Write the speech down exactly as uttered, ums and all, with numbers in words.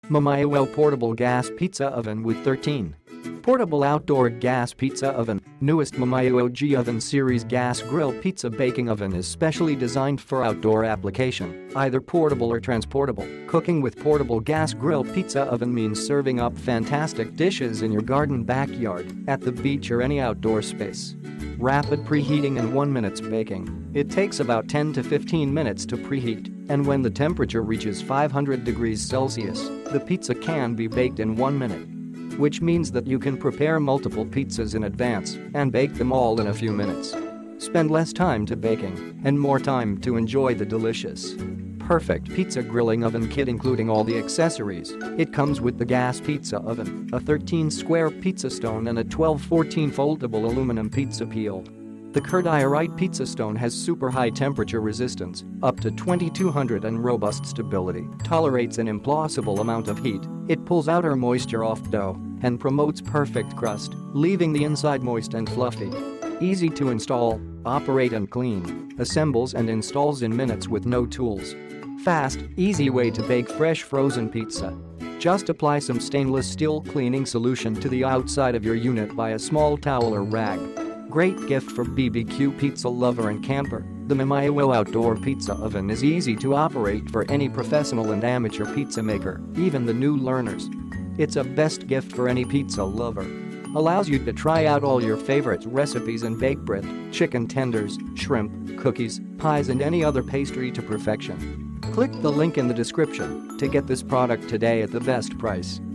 Mamayo Portable Gas Pizza Oven with thirteen. Portable Outdoor Gas Pizza Oven. Newest Mamayo O G Oven Series Gas Grill Pizza Baking Oven is specially designed for outdoor application, either portable or transportable. Cooking with portable gas grill pizza oven means serving up fantastic dishes in your garden, backyard, at the beach or any outdoor space. Rapid preheating and one minutes baking. It takes about ten to fifteen minutes to preheat, and when the temperature reaches five hundred degrees Celsius, the pizza can be baked in one minute. Which means that you can prepare multiple pizzas in advance and bake them all in a few minutes. Spend less time to baking and more time to enjoy the delicious, perfect pizza grilling oven kit, including all the accessories. It comes with the gas pizza oven, a thirteen square pizza stone and a twelve fourteen foldable aluminum pizza peel. The Curdiorite pizza stone has super high temperature resistance, up to twenty-two hundred, and robust stability, tolerates an impossible amount of heat. It pulls outer moisture off dough and promotes perfect crust, leaving the inside moist and fluffy. Easy to install, operate and clean, assembles and installs in minutes with no tools. Fast, easy way to bake fresh frozen pizza. Just apply some stainless steel cleaning solution to the outside of your unit by a small towel or rag. Great gift for B B Q pizza lover and camper. The Mamayo Outdoor Pizza Oven is easy to operate for any professional and amateur pizza maker, even the new learners. It's a best gift for any pizza lover. Allows you to try out all your favorite recipes and bake bread, chicken tenders, shrimp, cookies, pies and any other pastry to perfection. Click the link in the description to get this product today at the best price.